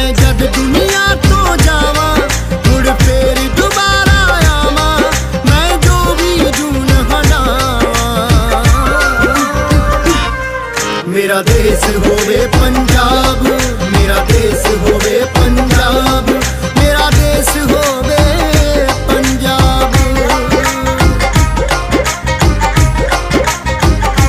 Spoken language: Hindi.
मैं जद दुनिया तो जावा मुड़ फेर दोबारा आवा, मैं जो भी जून हटावा। मेरा देश होवे पंजाब, मेरा देश होवे पंजाब, मेरा देश होवे